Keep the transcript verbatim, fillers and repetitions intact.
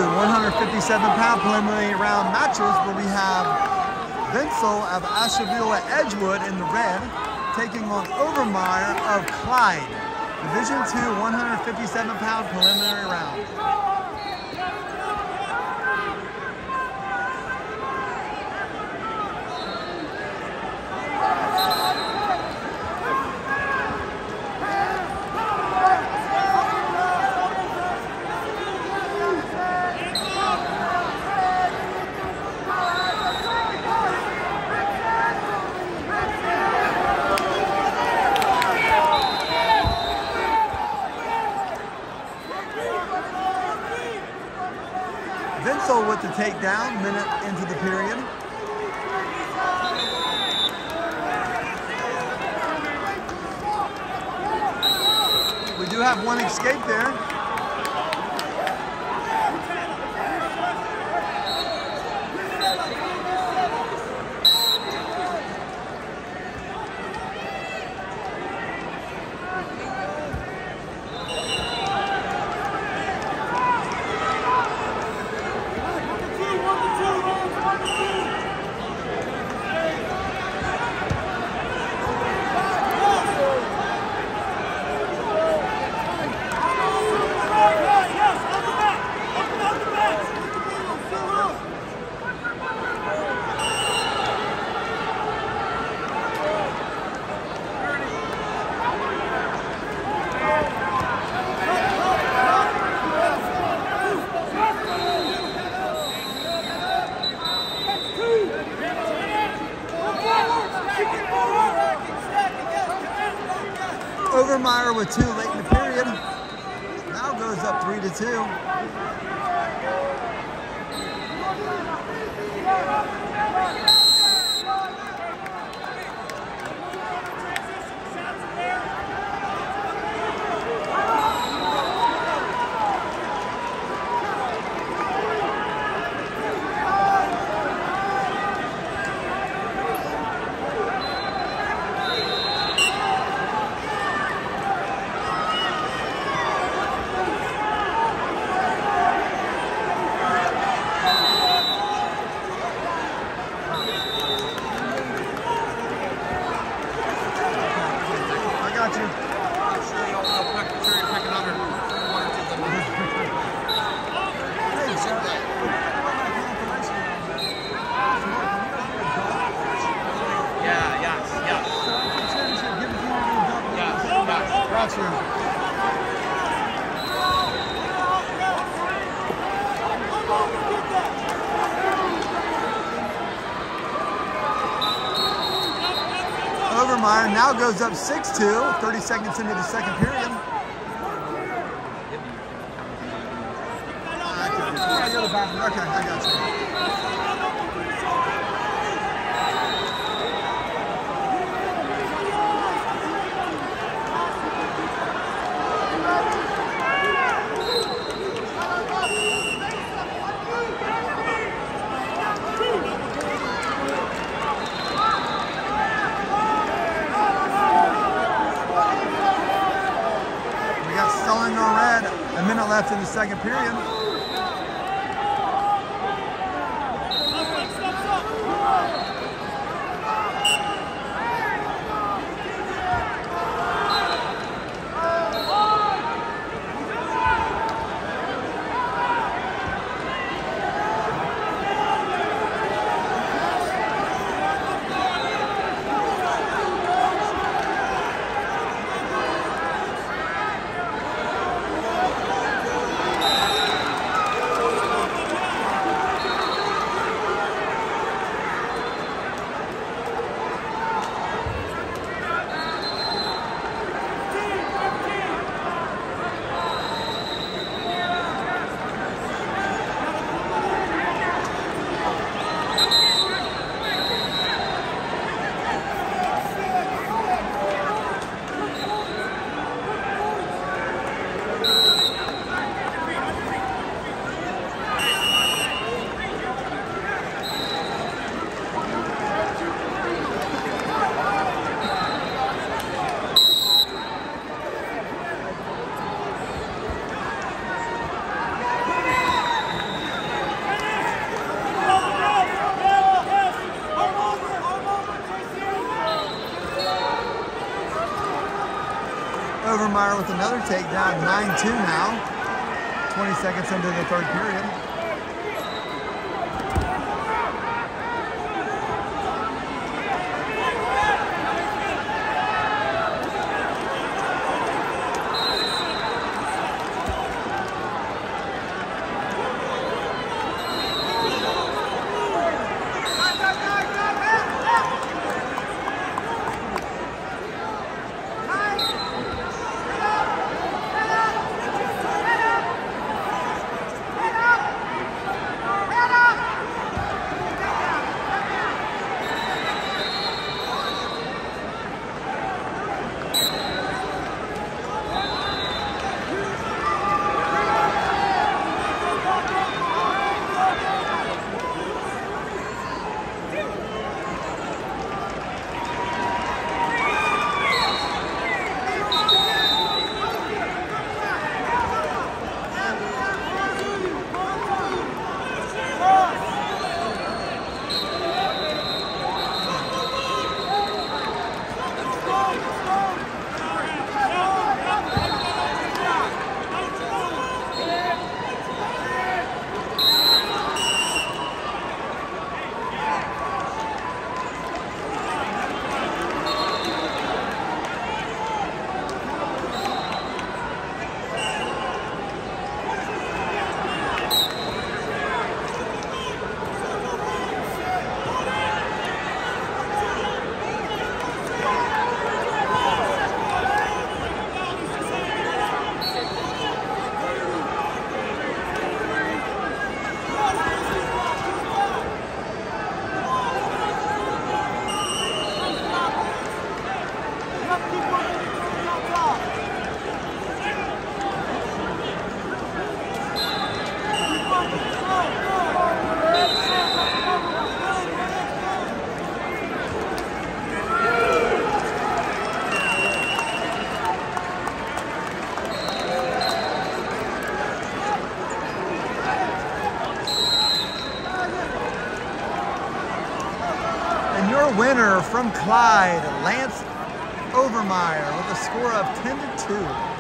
one fifty-seven pound preliminary round matches where we have Vinsel of Asheville Edgewood in the red taking on Overmeyer of Clyde. Division two one fifty-seven pound preliminary round. Vinsel with the takedown, minute into the period. We do have one escape there. Overmeyer with two late in the period. Now goes up three to two. Overmeyer now goes up six two, thirty seconds into the second period. Okay, I got you. A minute left in the second period. Overmeyer with another takedown, nine two now. twenty seconds into the third period. Winner from Clyde, Lance Overmeyer, with a score of ten to two.